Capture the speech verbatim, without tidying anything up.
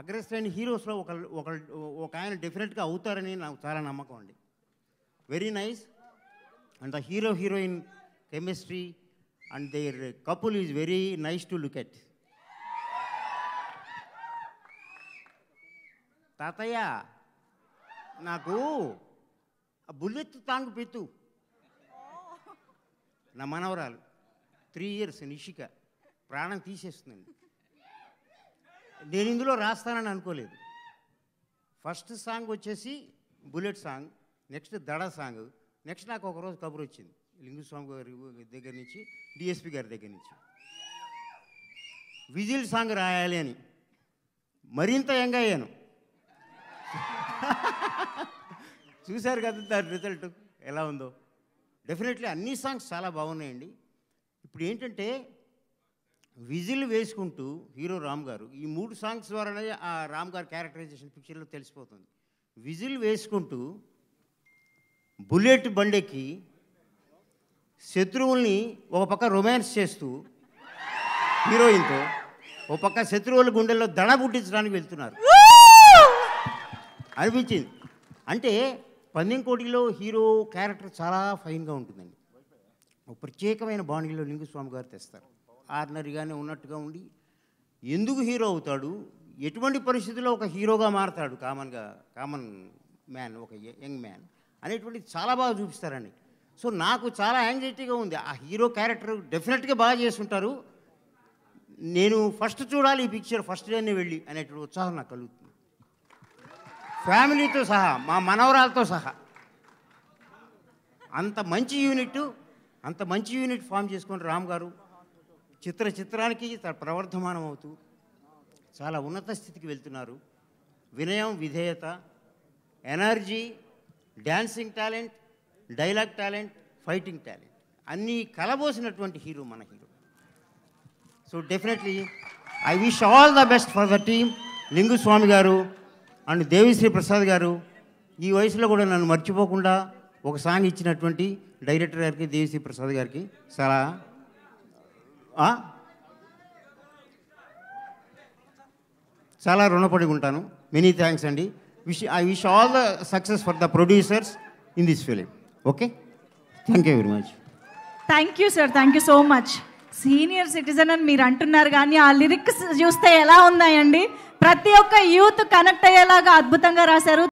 Aggressive హీరోస్లో ఒక ఒక ఒక ఆయన డెఫినెట్గా అవుతారని నాకు చాలా నమ్మకం అండి. Very nice. And the hero heroine chemistry and their couple is very nice to look at. తాతయ్య నాకు బుల్లెట్ తాంగు పెట్టు. నా మనవరాలు త్రీ ఇయర్స్ నిషిక ప్రాణం తీసేస్తుందండి. నేను ఇందులో రాస్తానని అనుకోలేదు. ఫస్ట్ సాంగ్ వచ్చేసి బుల్లెట్ సాంగ్, నెక్స్ట్ దడ సాంగ్, నెక్స్ట్ నాకు ఒకరోజు కబురు వచ్చింది లింగుస్వామి గారి దగ్గర నుంచి, డిఎస్పి గారి దగ్గర నుంచి, విజిల్ సాంగ్ రాయాలి అని. మరింత యంగ్ అయ్యాను. చూశారు కదా దాని రిజల్ట్ ఎలా ఉందో. డెఫినెట్లీ అన్ని సాంగ్స్ చాలా బాగున్నాయండి. ఇప్పుడు ఏంటంటే విజిల్ వేసుకుంటూ హీరో రామ్ గారు ఈ మూడు సాంగ్స్ ద్వారానే ఆ రామ్ గారి క్యారెక్టరైజేషన్ పిక్చర్లో తెలిసిపోతుంది. విజిల్ వేసుకుంటూ బుల్లెట్ బండెక్కి శత్రువుల్ని ఒక పక్క రొమాన్స్ చేస్తూ హీరోయిన్తో, ఒక పక్క శత్రువుల గుండెల్లో దడ పుట్టించడానికి వెళ్తున్నారు అనిపించింది. అంటే పందెంకోటిలో హీరో క్యారెక్టర్ చాలా ఫైన్గా ఉంటుందండి. ఒక ప్రత్యేకమైన బాణీలో లింగుస్వామి గారు తెస్తారు. ఆర్డినరీగానే ఉన్నట్టుగా ఉండి ఎందుకు హీరో అవుతాడు, ఎటువంటి పరిస్థితుల్లో ఒక హీరోగా మారతాడు, కామన్గా కామన్ మ్యాన్, ఒక యంగ్ మ్యాన్ అనేటువంటిది చాలా బాగా చూపిస్తారండి. సో నాకు చాలా యాంగ్జైటీగా ఉంది. ఆ హీరో క్యారెక్టర్ డెఫినెట్గా బాగా చేస్తుంటారు. నేను ఫస్ట్ చూడాలి ఈ పిక్చర్, ఫస్ట్ డేనే వెళ్ళి అనేటువంటి ఉత్సాహం నాకు కలుగుతుంది. ఫ్యామిలీతో సహా, మా మనవరాలతో సహా. అంత మంచి యూనిట్ అంత మంచి యూనిట్ ఫామ్ చేసుకొని రామ్ గారు చిత్ర చిత్రానికి ప్రవర్ధమానం అవుతూ చాలా ఉన్నత స్థితికి వెళ్తున్నారు. వినయం, విధేయత, energy, dancing talent, dialogue talent, fighting talent అన్నీ కలబోసినటువంటి హీరో మన hero. So definitely I wish all the best for the team. Linguswamy గారు అండ్ దేవిశ్రీ ప్రసాద్ గారు ఈ వయసులో కూడా నన్ను మర్చిపోకుండా ఒక సాంగ్ ఇచ్చినటువంటి డైరెక్టర్ గారికి, దేవిశ్రీ ప్రసాద్ గారికి చాలా చాలా రుణపడి ఉంటాను. మెనీ థ్యాంక్స్ అండి. Wish I wish all the success for the producers in this film. Okay, thank you very much. Thank you sir, thank you so much. Senior citizen అని మీరు అంటున్నారు, కానీ ఆ లిరిక్స్ చూస్తే ఎలా ఉన్నాయండి, ప్రతి ఒక్క యూత్ కనెక్ట్ అయ్యేలాగా అద్భుతంగా రాశారు.